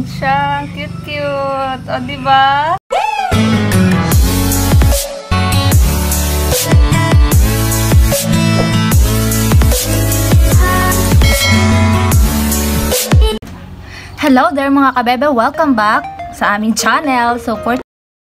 siya. Cute-cute. O, diba? Hello there mga kabebe. Welcome back sa aming channel. So, for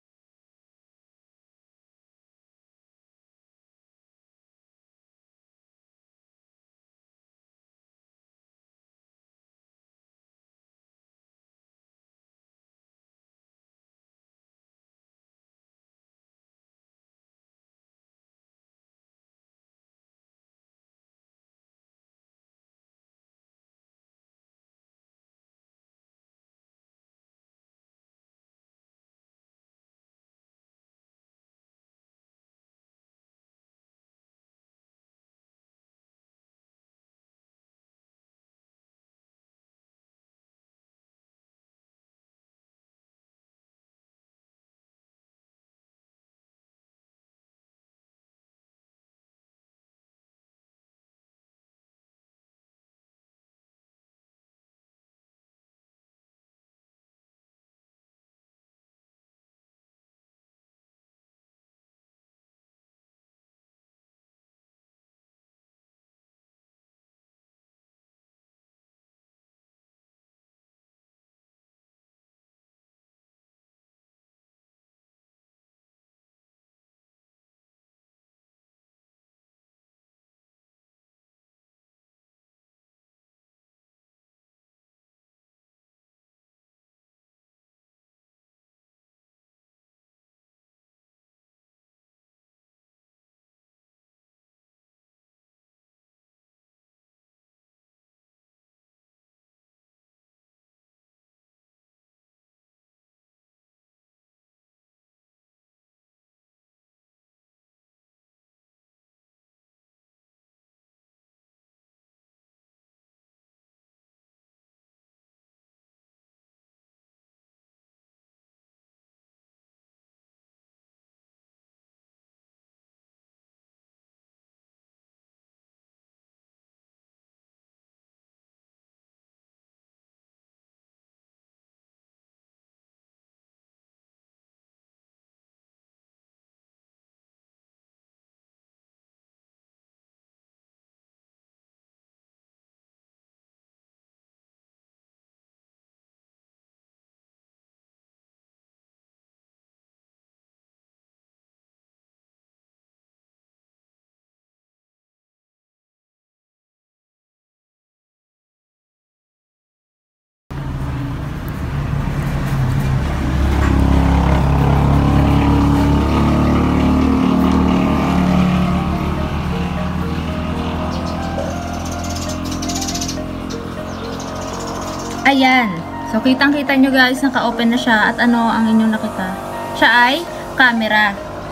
ayan. So, kitang-kita nyo guys, naka-open na siya. At ano ang inyong nakita? Siya ay camera.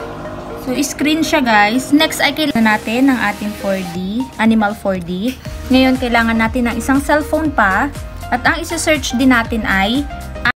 So, screen siya guys. Next ay kailangan natin ng ating 4D, Animal 4D. Ngayon, kailangan natin ng isang cellphone pa. At ang isa-search din natin ay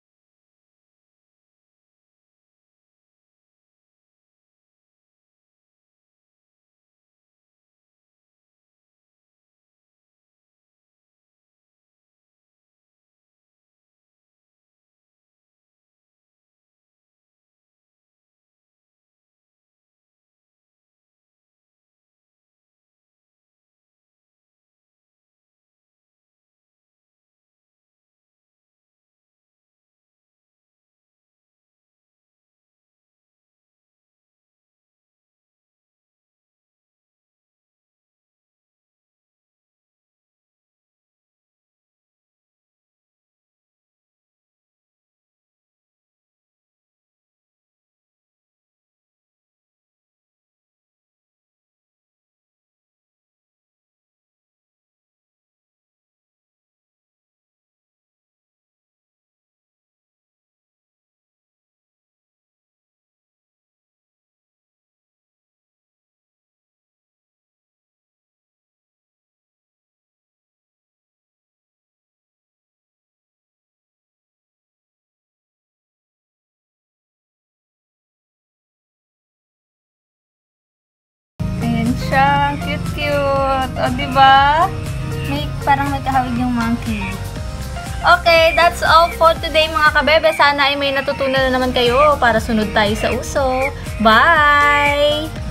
siya. Cute-cute. O, diba? Parang may kahawig yung monkey. Okay, that's all for today mga kabebe. Sana ay may natutunan na naman kayo para sunod tayo sa uso. Bye!